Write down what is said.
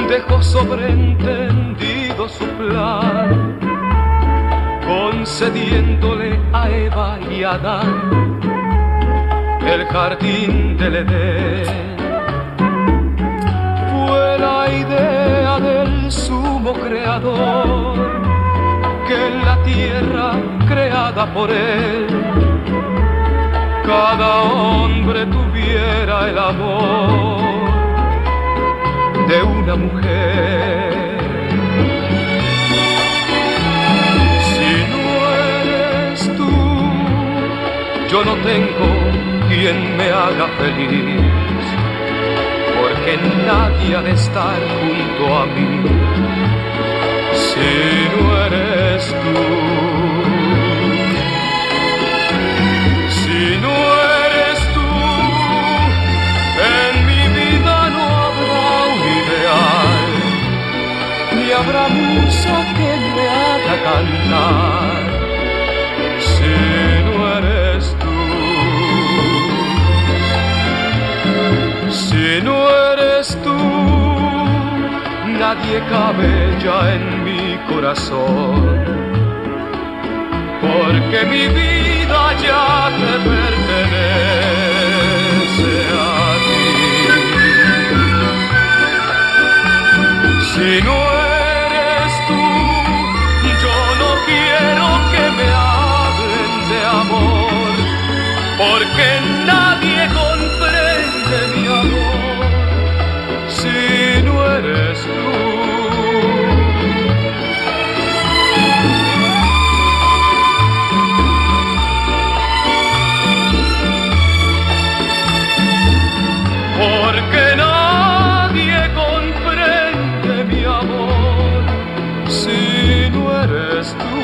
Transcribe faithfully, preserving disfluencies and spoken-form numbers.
dejó sobreentendido su plan, concediéndole a Eva y a Adán el jardín del Edén. Fue la idea del sumo creador que en la tierra creada por él cada hombre tuviera el amor de una mujer. Si no eres tú, yo no tengo quien me haga feliz, porque nadie ha de estar junto a mí si no eres tú. Si no eres tú, en mi vida no habrá un ideal, ni habrá musa que me haga cantar si no eres tú. Si no eres tú, nadie cabe ya en mi corazón, porque mi vida ya te pertenece a ti. Si no eres tú, yo no quiero que me hablen de amor, porque nadie comprende mi amor si no eres tú. Porque nadie comprende mi amor si no eres tú.